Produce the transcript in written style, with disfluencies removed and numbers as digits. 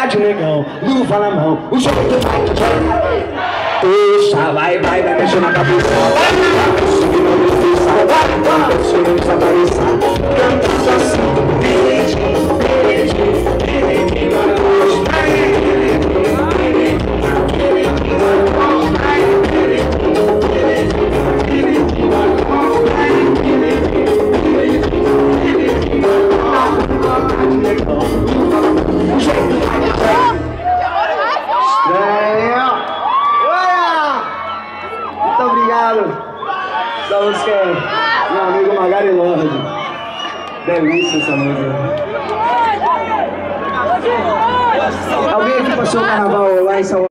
bate negão, luva na mão, o jogo vai. Puxa, vai, mexer na cabeça. Vai, subir no justiça. Vai, subir desapareça. Cantando assim, muito obrigado. Essa música é meu amigo Magari Lorde. Delícia essa música. Alguém aqui passou o carnaval lá em São